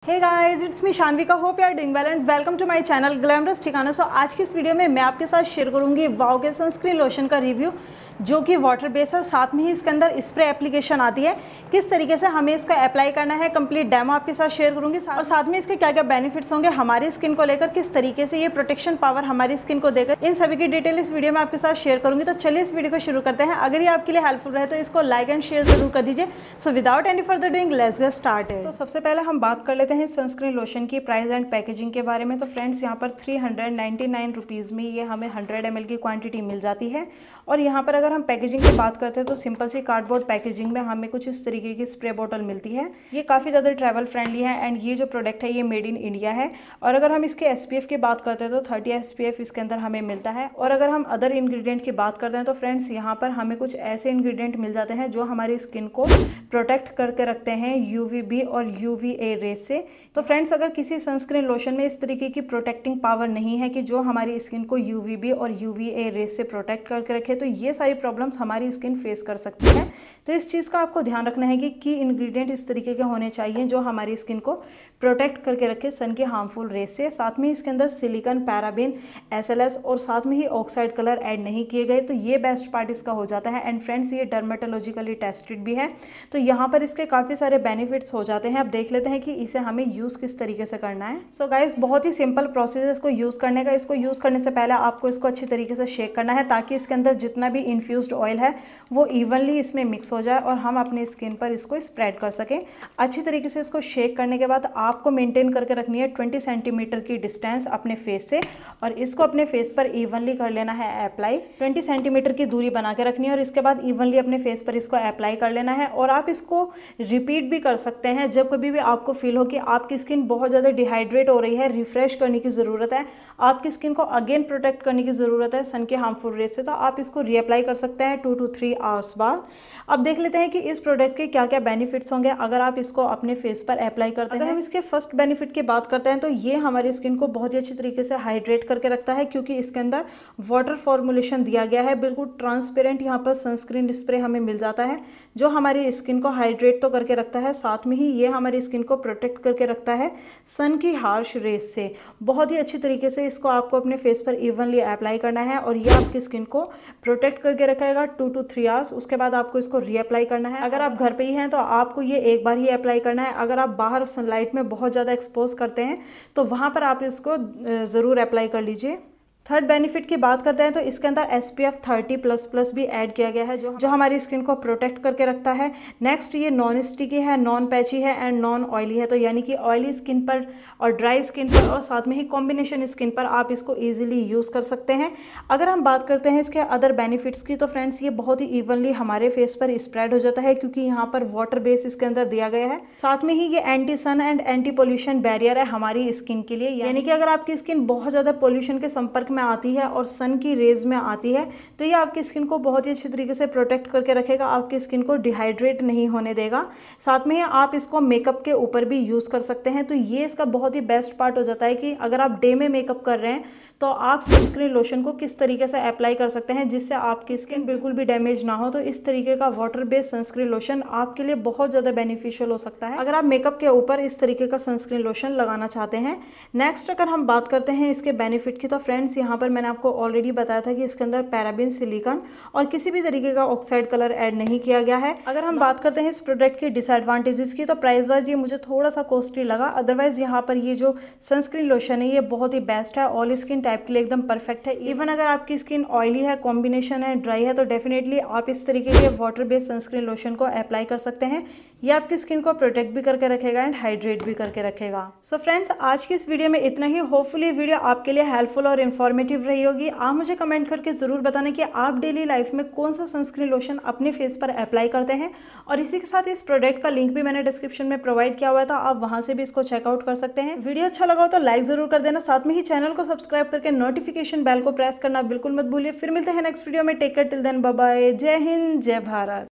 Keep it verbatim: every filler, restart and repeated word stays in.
Hey guys, it's me Shanvika, hope you are doing well and welcome to my channel glamorous Thikana. So आज की इस video में मैं आपके साथ शेयर करूंगी वाओ के सनस्क्रीन लोशन का रिव्यू, जो कि वाटर बेस्ड और साथ में ही इसके अंदर स्प्रे एप्लीकेशन आती है। किस तरीके से हमें इसको अप्लाई करना है, कंप्लीट डेमो आपके साथ शेयर करूंगी और साथ में इसके क्या क्या बेनिफिट्स होंगे हमारी स्किन को लेकर, किस तरीके से ये प्रोटेक्शन पावर हमारी स्किन को देकर, इन सभी की डिटेल इस वीडियो में आपके साथ शेयर करूंगी। तो चलिए इस वीडियो को शुरू करते हैं। अगर ये आपके लिए हेल्पफुल रहे तो इसको लाइक एंड शेयर जरूर कर दीजिए। So without any further doing let's get started. So सबसे पहले हम बात कर लेते हैं सनस्क्रीन लोशन की प्राइस एंड पैकेजिंग के बारे में। तो फ्रेंड्स, यहाँ पर three hundred ninety nine rupees में ये हमें हंड्रेड एम एल की क्वांटिटी मिल जाती है। और यहाँ पर अगर हम पैकेजिंग की बात करते हैं तो सिंपल सी कार्डबोर्ड पैकेजिंग में हमें कुछ इस तरीके की स्प्रे बोतल मिलती है। ये काफ़ी ज़्यादा ट्रैवल फ्रेंडली है एंड ये जो प्रोडक्ट है ये मेड इन इंडिया है। और अगर हम इसके एसपीएफ की बात करते हैं तो थर्टी एसपीएफ इसके अंदर हमें मिलता है। और अगर हम अदर इंग्रेडिएंट की बात करते हैं तो फ्रेंड्स, यहाँ पर हमें कुछ ऐसे इंग्रेडिएंट मिल जाते हैं जो हमारी स्किन को प्रोटेक्ट करके रखते हैं यूवीबी और यूवीए रेज से। तो फ्रेंड्स, अगर किसी सनस्क्रीन लोशन में इस तरीके की प्रोटेक्टिंग पावर नहीं है कि जो हमारी स्किन को यूवीबी और यूवीए रेज से प्रोटेक्ट करके रखे, तो ये सारी प्रॉब्लम्स हमारी स्किन फेस कर सकती है। तो इस चीज़ का आपको ध्यान रखना है कि की इंग्रेडिएंट इस तरीके के होने चाहिए जो हमारी स्किन को प्रोटेक्ट करके रखे सन के हार्मफुल रेज से। साथ में इसके अंदर सिलिकॉन, पैराबेन, एसएलएस और साथ में ही ऑक्साइड कलर ऐड नहीं किए गए। तो ये बेस्ट पार्ट इसका हो जाता है। एंड फ्रेंड्स, ये डर्मेटोलॉजिकली टेस्टेड भी है। तो यहाँ पर इसके काफ़ी सारे बेनिफिट्स हो जाते हैं। अब देख लेते हैं कि इसे हमें यूज़ किस तरीके से करना है। सो गाइस, बहुत ही सिंपल प्रोसेस है इसको यूज़ करने का। इसको यूज़ करने से पहले आपको इसको अच्छी तरीके से शेक करना है ताकि इसके अंदर जितना भी इन्फ्यूज्ड ऑयल है वो इवनली इसमें मिक्स हो जाए और हम अपने स्किन पर इसको स्प्रेड कर सकें। अच्छी तरीके से इसको शेक करने के बाद आपको मेंटेन करके रखनी है ट्वेंटी सेंटीमीटर की डिस्टेंस अपने फेस से और इसको अपने फेस पर इवनली कर लेना है अप्लाई। ट्वेंटी सेंटीमीटर की दूरी बना के रखनी है और इसके बाद इवनली अपने फेस पर इसको अप्लाई कर लेना है। और आप इसको रिपीट भी कर सकते हैं जब कभी भी आपको फील हो कि आपकी स्किन बहुत ज़्यादा डिहाइड्रेट हो रही है, रिफ्रेश करने की ज़रूरत है, आपकी स्किन को अगेन प्रोटेक्ट करने की ज़रूरत है सन के हार्मफुल रेज से। तो आप इसको रीअप्लाई कर सकते हैं टू टू थ्री आवर्स बाद। अब देख लेते हैं कि इस प्रोडक्ट के क्या क्या बेनिफिट्स होंगे अगर आप इसको अपने फेस पर अप्लाई करते हैं। अगर हम इसके फर्स्ट बेनिफिट की बात करते हैं तो ये हमारी स्किन को बहुत ही अच्छी तरीके से हाइड्रेट करके रखता है, क्योंकि इसके अंदर वाटर फॉर्मुलेशन दिया गया है। बिल्कुल ट्रांसपेरेंट यहाँ पर सनस्क्रीन स्प्रे हमें मिल जाता है जो हमारी स्किन को हाइड्रेट तो करके रखता है, साथ में ही ये हमारी स्किन को प्रोटेक्ट करके रखता है सन की हार्श रेज से। बहुत ही अच्छी तरीके से इसको आपको अपने फेस पर इवनली अप्लाई करना है और ये आपकी स्किन को प्रोटेक्ट करके रखेगा टू टू थ्री आवर्स। उसके बाद आपको इसको रीअप्लाई करना है। अगर आप घर पे ही हैं तो आपको ये एक बार ही अप्लाई करना है। अगर आप बाहर सनलाइट में बहुत ज़्यादा एक्सपोज करते हैं तो वहाँ पर आप इसको ज़रूर अप्लाई कर लीजिए। थर्ड बेनिफिट की बात करते हैं तो इसके अंदर S P F thirty plus plus भी ऐड किया गया है जो जो हमारी स्किन को प्रोटेक्ट करके रखता है। नेक्स्ट, ये नॉन स्टिकी है, नॉन पैची है एंड नॉन ऑयली है। तो यानी कि ऑयली स्किन पर और ड्राई स्किन पर और साथ में ही कॉम्बिनेशन स्किन पर आप इसको ईजिली यूज़ कर सकते हैं। अगर हम बात करते हैं इसके अदर बेनिफिट्स की तो फ्रेंड्स, ये बहुत ही इवनली हमारे फेस पर स्प्रेड हो जाता है क्योंकि यहाँ पर वाटर बेस इसके अंदर दिया गया है। साथ में ही ये anti sun and anti pollution barrier है हमारी स्किन के लिए। यानी कि अगर आपकी स्किन बहुत ज़्यादा पोल्यूशन के संपर्क में आती है और सन की रेज में आती है तो ये आपकी स्किन को बहुत ही अच्छी तरीके से प्रोटेक्ट करके रखेगा, आपकी स्किन को डिहाइड्रेट नहीं होने देगा। साथ में आप इसको मेकअप के ऊपर भी यूज़ कर सकते हैं। तो ये इसका बहुत ही बेस्ट पार्ट हो जाता है कि अगर आप डे में मेकअप कर रहे हैं तो आप सनस्क्रीन लोशन को किस तरीके से अप्लाई कर सकते हैं जिससे आपकी स्किन बिल्कुल भी डैमेज ना हो। तो इस तरीके का वाटर बेस्ड सनस्क्रीन लोशन आपके लिए बहुत ज़्यादा बेनिफिशियल हो सकता है अगर आप मेकअप के ऊपर इस तरीके का सनस्क्रीन लोशन लगाना चाहते हैं। नेक्स्ट, अगर हम बात करते हैं इसके बेनिफिट की तो फ्रेंड्स, यहाँ पर मैंने आपको ऑलरेडी बताया था कि इसके अंदर पैराबेन, सिलिकॉन और किसी भी तरीके का ऑक्साइड कलर ऐड नहीं किया गया है। अगर हम बात करते हैं इस प्रोडक्ट के डिसएडवांटेजेस की तो प्राइस वाइज ये मुझे थोड़ा सा कॉस्टली लगा। अदरवाइज यहाँ पर ये जो सनस्क्रीन लोशन है ये बहुत ही बेस्ट है, ऑल स्किन टाइप के लिए एकदम परफेक्ट है। इवन अगर आपकी स्किन ऑयली है, कॉम्बिनेशन है, ड्राई है तो डेफिनेटली आप इस तरीके के वाटर बेस्ड सनस्क्रीन लोशन को अप्लाई कर सकते हैं। ये आपकी स्किन को प्रोटेक्ट भी करके रखेगा एंड हाइड्रेट भी करके रखेगा। सो फ्रेंड्स, आज की इस वीडियो में इतना ही। होपफुली वीडियो आपके लिए हेल्पफुल और इन्फॉर्मेटिव रही होगी। आप मुझे कमेंट करके ज़रूर बताना कि आप डेली लाइफ में कौन सा सनस्क्रीन लोशन अपने फेस पर अप्लाई करते हैं। और इसी के साथ इस प्रोडक्ट का लिंक भी मैंने डिस्क्रिप्शन में प्रोवाइड किया हुआ था, आप वहां से भी इसको चेकआउट कर सकते हैं। वीडियो अच्छा लगा हो तो लाइक ज़रूर कर देना, साथ में ही चैनल को सब्सक्राइब करके नोटिफिकेशन बेल को प्रेस करना बिल्कुल मत भूलिए। फिर मिलते हैं नेक्स्ट वीडियो में। Take care, till then, bye bye. जय हिंद, जय भारत।